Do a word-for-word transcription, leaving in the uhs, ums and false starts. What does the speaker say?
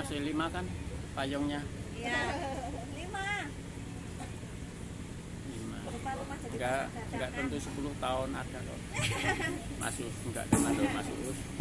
masih lima kan payungnya? Iya, lima. Lima. Rumah-rumah jadi Enggak, dadakan. enggak tentu sepuluh tahun ada kok. Masuk enggak ada masuk.